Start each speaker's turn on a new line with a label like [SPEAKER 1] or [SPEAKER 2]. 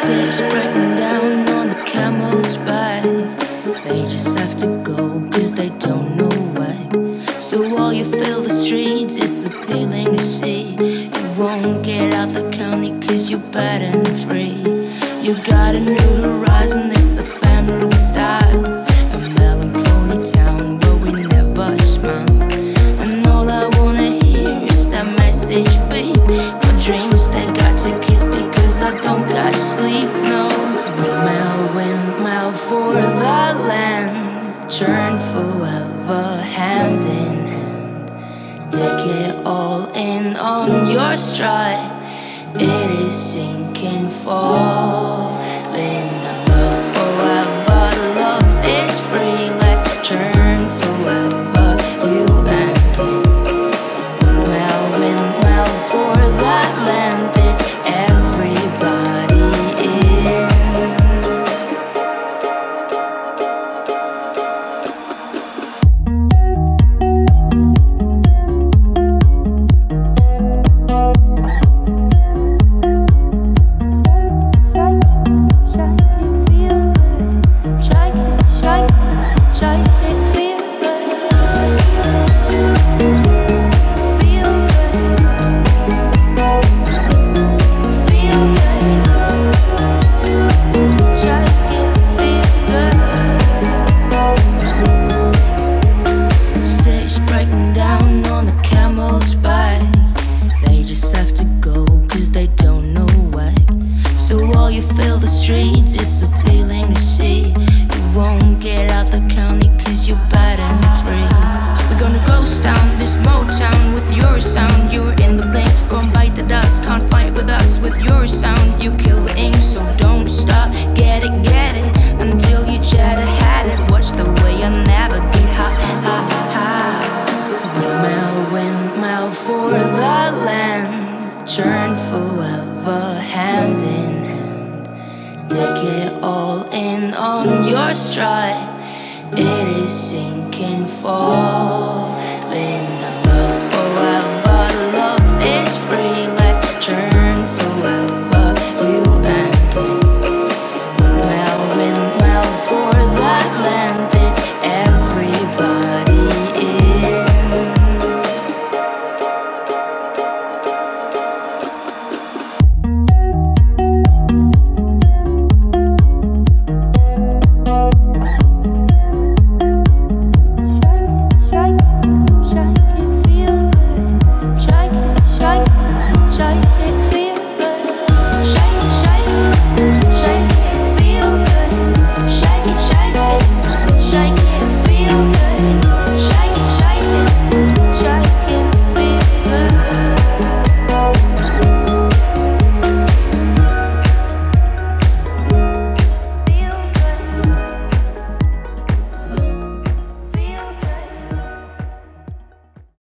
[SPEAKER 1] Six breaking down on the camel's back. They just have to go cause they don't know why. So while you fill the streets, it's appealing to see. You won't get out the county cause you're bad and free. You got a new horizon, it's a family style. A melancholy town where we never smile. And all I wanna hear is that message beep. My dreams, they got to kiss because I don't got sleep, no. Windmill for the land, turn forever hand in hand. Take it all in on your stride. It is sinking, falling. Love forever, love is free. Let's turn forever, you and me. Windmill for that land, is everybody in. You fill the streets, it's appealing to see. You won't get out the county cause you're bad and free. We're gonna ghost down this Motown with your sound. You're in the blink, gon' bite the dust. Can't fight with us with your sound. You kill the ink, so don't stop. Get it, until you try to hide it. Watch the way I navigate, ha, ha, ha. Windmill for the land, turn forever hand in hand. Take it all in on your stride. It is sinking, fall.